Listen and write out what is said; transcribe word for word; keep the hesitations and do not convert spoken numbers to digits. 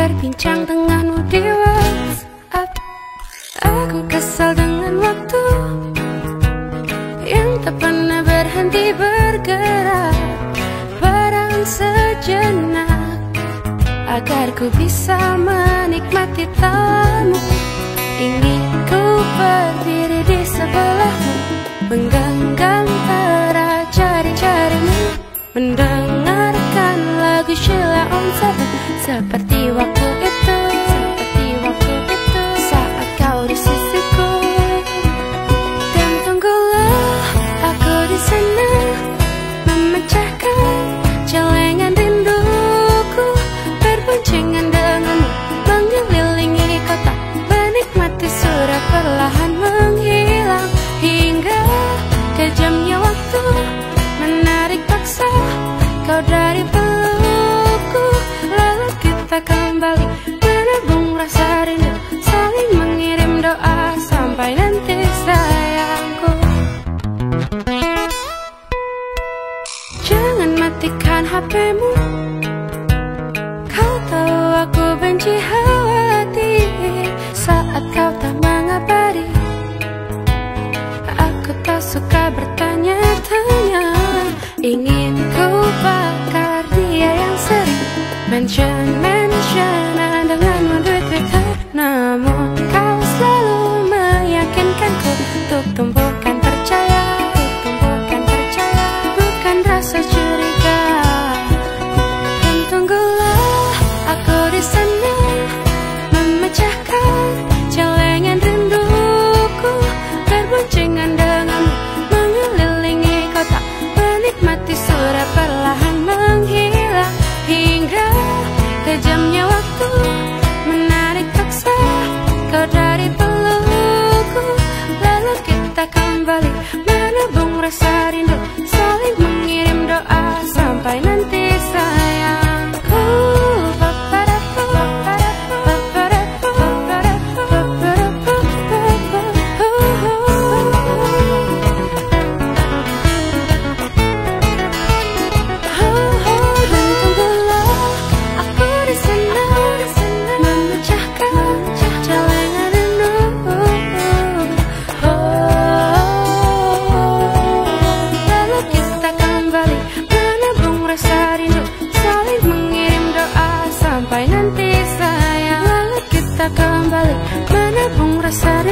berbincang denganmu di WhatsApp. Aku kesal dengan waktu yang tak pernah berhenti bergerak. Barang sejenak agar ku bisa menikmati tawamu. Ingin ku berdiri di sebelahmu, menggenggam erat jari-jarimu, mendengarkan lagu Sheila on Seven. Seperti waktu itu, seperti waktu itu, saat kau di sisiku. Dan tunggulah aku di sana, memecahkan celengan rinduku, berboncengan denganmu, mengelilingi kota, menikmati surya perlahan menghilang. Hingga kejamnya waktu menarik paksa kau dari pelukku, lalu kita kembali menabung rasa rindu, saling mengirim doa sampai nanti sayangku. Jangan matikan H P-mu, kau tahu aku benci khawatir saat kau tak mengabari. Aku tak suka bertanya-tanya, ingin ku bakar dia yang sering mention-mentionan denganmu di Twitter. Namun kau selalu meyakinkanku untuk tumbuhkan percaya, untuk tumbuhkan percaya, bukan rasa curiga. Dan tunggulah aku di sana, memecahkan celengan rinduku, berboncengan denganmu, mengelilingi kota, menikmati surya perlahan menghilang. Hingga kejamnya waktu menarik paksa kau dari pelukku, lalu kita kembali menabung rasa rindu, saling mengirim doa sampai nanti sayangku. Sampai nanti sayang, lalu kita kembali menabung rasa